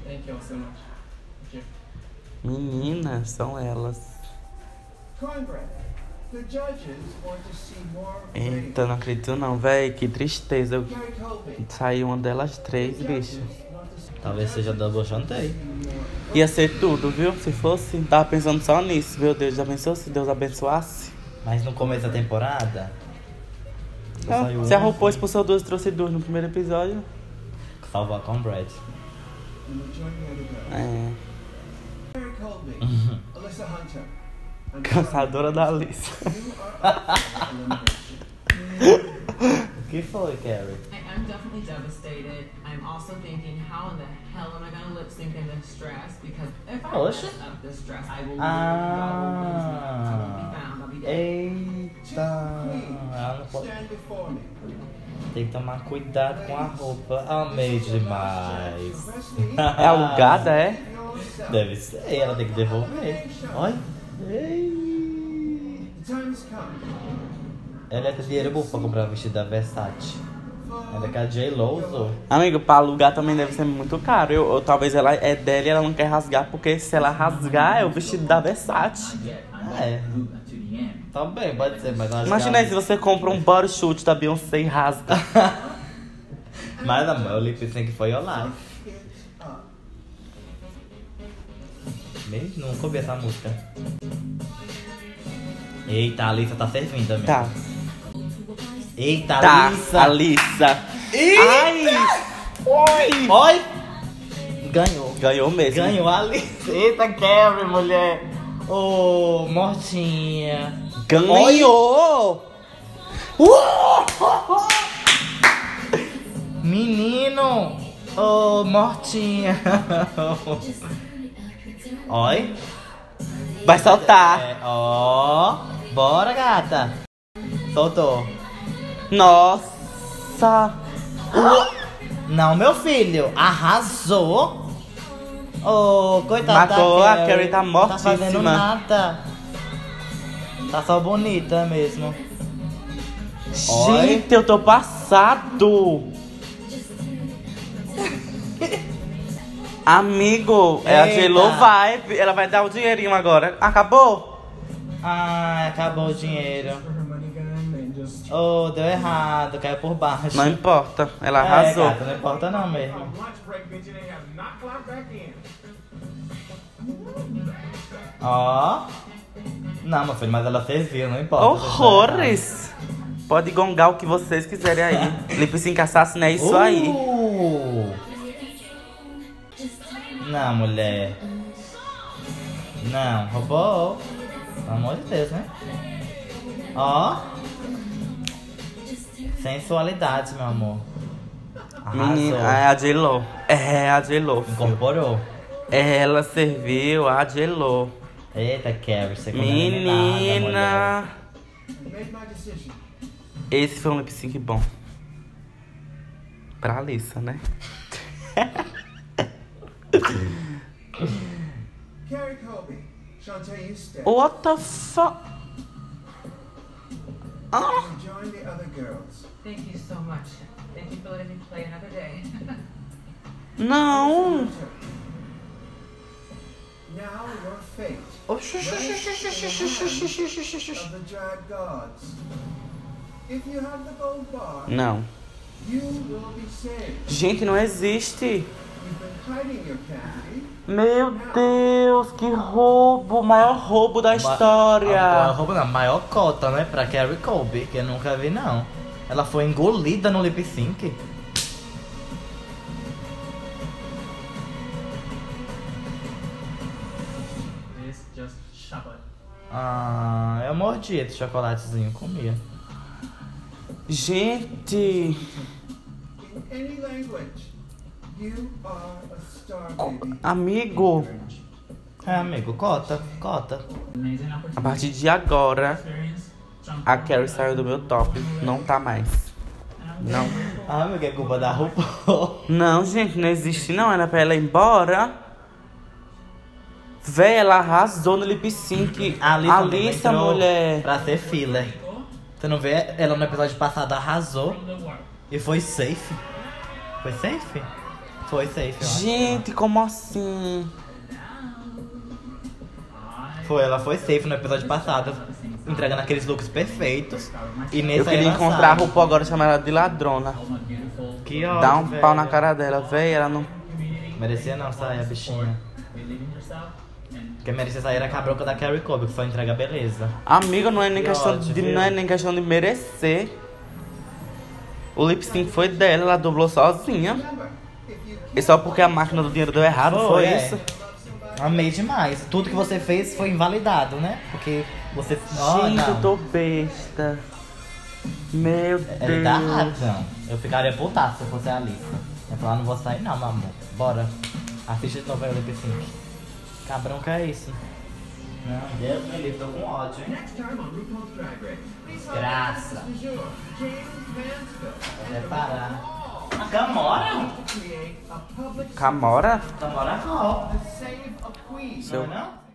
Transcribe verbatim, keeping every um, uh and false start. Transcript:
Thank you all so much. Thank you. Menina, são elas. Eita, não acredito não, véi. Que tristeza. Saiu uma delas três, bicho. Talvez seja double chantei. Ia ser tudo, viu? Se fosse, tava pensando só nisso. Meu Deus, já pensou se Deus abençoasse? Mas no começo da temporada... Ah, saiu se a um, RuPaul expulsou duas, trouxe duas no primeiro episódio. Salvou a Brad. É. Caçadora da Alice. O que foi, Carrie? I'm definitely devastated. I'm also thinking, how in the hell am I gonna lip sync in this dress? Because if I Oxe. mess up this dress, I will Ah. I won't be found. I'll be dead. Eita! Ela não pode... Tem que tomar cuidado com a roupa. Amei demais. É alugada, é? Deve ser, ela tem que devolver. Olha. Ei. Ela ia ter dinheiro bom pra comprar o vestido da Versace. Ainda que a J-Lo usou. Amigo, pra alugar também deve ser muito caro. Eu, ou talvez ela é dela e ela não quer rasgar, porque se ela rasgar é o vestido da Versace. É. Também pode ser, mas acho Imagina aí que se você compra um bodysuit da Beyoncé e rasga. Mas amor, o lip sync foi your life. Mesmo? Nunca ouvi essa música. Eita, a Alissa tá servindo também. Tá. Eita, Tá, Alissa. Alissa. Eita. Ai! Oi! Oi! Ganhou. Ganhou mesmo. Ganhou a Alissa. Eita, Carrie, mulher. Ô, oh, mortinha. Ganhou! Uh! Menino! Ô, oh, mortinha. Oi. Vai soltar. É, ó. Bora, gata. Soltou. Nossa! Uh! Não, meu filho. Arrasou. Ô, oh, coitada Matou, da a Carrie tá Não tá fazendo mortíssima. nada. Tá só bonita mesmo. Gente, eu tô passado! Amigo, é a J-Lo Eita. vai, ela vai dar o dinheirinho agora. Acabou? Ah, acabou o dinheiro. Oh, deu errado, caiu por baixo. Não importa, ela É, arrasou. gata, não importa não mesmo. Ó. Não, meu filho, mas ela serviu, não importa. Horrores! Pode gongar o que vocês quiserem aí. Lip Sync Assassin é isso Uh! aí. Não, mulher. Não, roubou. Pelo amor de Deus, né? Ó. Sensualidade, meu amor. Menina, Arrasou. é a J-Lo. É a J-Lo. Incorporou. Ela serviu a J-Lo. Eita, Carrie, você comeu eliminada, Menina. mulher. Esse foi um lip sync bom. Pra Alissa, né? What the fuck? Ah. Thank you so much. Thank you for letting me play another day. Não. Now your fate. Oxi, oxi, oxi, oxi, oxi, oxi, oxi, oxi, oxi. Of the drag gods. If you have the gold bar, Não. you will be saved. Gente, não existe. You've been hiding your candy. Meu Deus, que roubo. O maior roubo da história. A, a roupa não, a maior cota, né? Pra Carrie Colby, que eu nunca vi, não. Ela foi engolida no lip sync. This just chocolate. Ah, eu mordia esse chocolatezinho, comia. Gente. In any language, you are a star baby. Amigo. É, amigo, cota, cota. Amazing A opportunity. partir de agora, Experience. Jump a Carrie saiu do meu top. Não tá mais. Não. Ah, amigo, é culpa da roupa. Não, gente, não existe não. Era pra ela ir embora. Véi, ela arrasou no lip sync. A Alissa, amigo, Alissa, entrou mulher. pra ser filler. Você não vê? Ela no episódio passado arrasou. from the warp. E foi safe. Foi safe? Foi safe, eu acho. Gente, como assim? Foi, ela foi safe no episódio passado, entregando aqueles looks perfeitos. E nesse Eu queria aí ela encontrar a sabe. RuPaul agora e chamar ela de ladrona. Que ódio, Dá um velho. pau na cara dela, véi. Ela não. Merecia não sair a bichinha. Quem merecia sair era a cabroca da Carrie Colby, que só entrega beleza. Amiga, não é nem Que questão ódio, de. viu? Não é nem questão de merecer. O lip sync foi dela, ela dublou sozinha. Remember, if you E só porque a máquina do dinheiro deu errado, foi, Foi, é. isso? Amei demais. Tudo que você fez foi invalidado, né? Porque você... Oh, Gente, eu não. tô besta. Meu Deus. Ele tá razão. Eu ficaria putaço se eu fosse a Alissa. Eu ia falar, não vou sair não, meu amor. Bora. Assiste de novo aí o lip sync. Cabrão, que é isso? Não, Deus me livre, tô com ódio, hein? next time on RuPaul's Drag Race, please welcome Graça. Mister Du Jour, James Mansfield, Vai parar. A Camora? to create a public Camora? Camora Hall. to save a queen. Seu- Não é não?